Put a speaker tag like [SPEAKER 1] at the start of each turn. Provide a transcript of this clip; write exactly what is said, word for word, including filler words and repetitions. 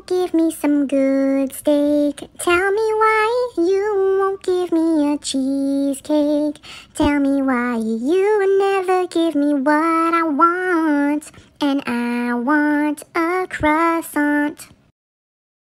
[SPEAKER 1] won't give me some good steak? Tell me why you won't give me a cheesecake? Tell me why you never give me what I want? And I want a croissant.